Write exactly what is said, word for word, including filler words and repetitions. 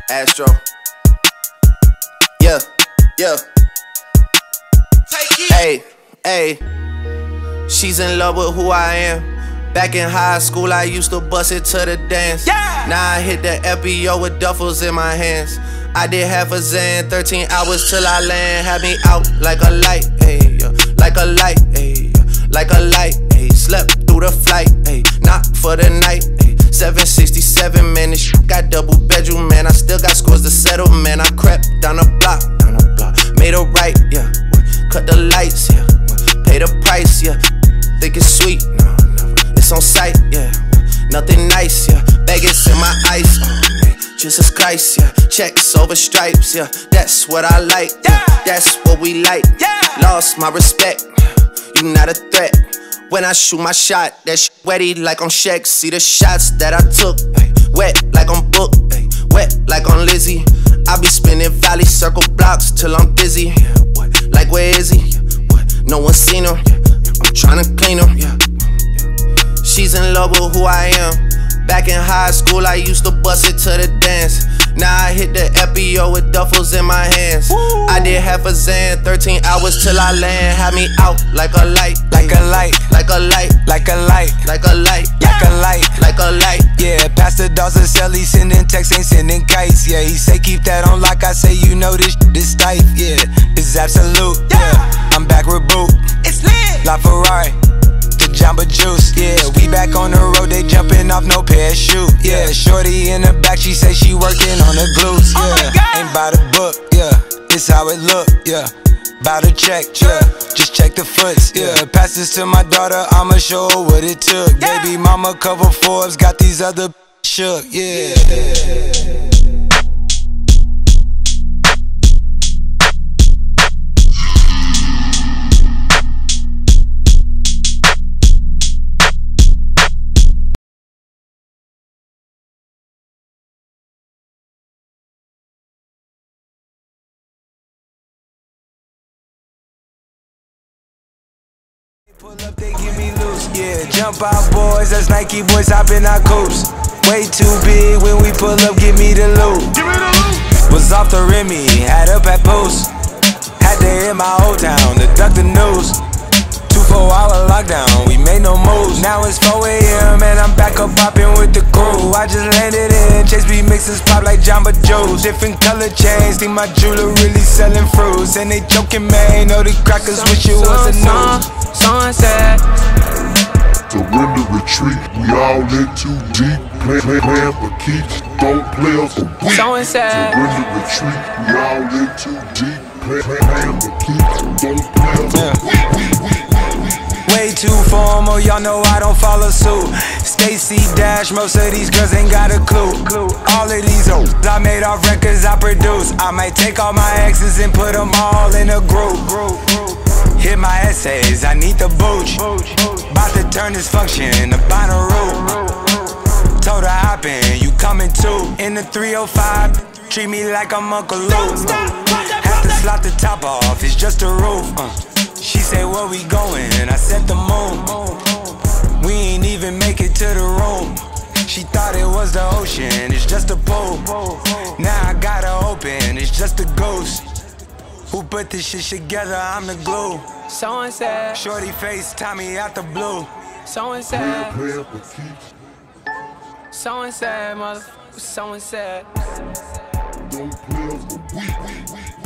Astro. Yeah, yeah. Hey, hey. She's in love with who I am. Back in high school, I used to bust it to the dance. Yeah. Now I hit the F B O with duffels in my hands. I did half a Zan, thirteen hours till I land. Had me out like a light, ayy, like a light, ayy, like a light, ayy. Slept through the flight, ayy, not for the night, ayy. seven sixty-seven, man, this shit got double bedroom, man. I still got scores to settle, man. I crept down the block, down the block, made a right, yeah. Cut the lights, yeah. Pay the price, yeah. Think it's sweet, no, never. It's on sight, yeah. Nothing nice, yeah. Vegas in my ice, oh, man. Jesus Christ, yeah. Checks over stripes, yeah. That's what I like, yeah. That's what we like, yeah. Lost my respect, you not a threat. When I shoot my shot, that shit wetty like on Shaq. See the shots that I took, ay, wet like on Book, ay, wet like on Lizzie. I be spinning valley circle blocks till I'm dizzy. Yeah, what? Like where is he? Yeah, what? No one seen him. Yeah, I'm tryna clean him. Yeah, yeah. She's in love with who I am. Back in high school, I used to bust it to the dance. Now I hit the F B O with duffels in my hands. Woo. I did half a Zan, thirteen hours till I land. Had me out like a light, like a light, like a light, like a light, like a light, like a light, like a light. Yeah, Pastor Dawson sell, he sending texts, ain't sending kites. Yeah, he say keep that on lock. I say you know this this tight. Yeah, it's absolute. Yeah, I'm back with boot. It's lit. La Ferrari. Jamba Juice, yeah, we back on the road, they jumping off no parachute, yeah. Shorty in the back, she say she working on the glutes, yeah. Ain't by the book, yeah, it's how it look, yeah. Bout to check, yeah, just check the foots, yeah. Pass this to my daughter, I'ma show her what it took. Baby mama cover Forbes, got these other shook, yeah. Pull up, they give me loose. Yeah, jump out, boys. That's Nike boys hopping our coops. Way too big when we pull up, give me the loot. Give me the loot. Was off the Remy, had up at post. Had to hit my old town to duck the news. Two four hour lockdown, we made no moves. Now it's four A M and I'm back up popping with the crew. I just landed in, Chase B mixes pop like Jamba Juice. Different color chains, think my jeweler really selling fruits. And they joking, man, know the crackers wish it was a news. Sunset. Surrender, retreat, we all in too deep. Plan, plan, plan for keeps, don't play us a week. Sunset. Surrender, retreat, we all in too deep. Plan, plan, plan for keeps, don't play us a week. Way too formal, y'all know I don't follow suit. Stacy Dash, most of these girls ain't got a clue. All of these hoes I made off records I produce. I might take all my exes and put them all in a group. Hit my essays, I need the booch. About to turn this function to Bonnaroo. Told her hop in, you coming too. In the three oh five, treat me like I'm Uncle Luke. Have to slot the top off, it's just a roof. uh. She say where we going, I said the moon. We ain't even make it to the room. She thought it was the ocean, it's just a pool. Now I gotta open, it's just a ghost. Who put this shit together? I'm the glue. Someone said, shorty face, Tommy out the blue. Someone said, someone said, motherfucker, someone said, don't play us a week.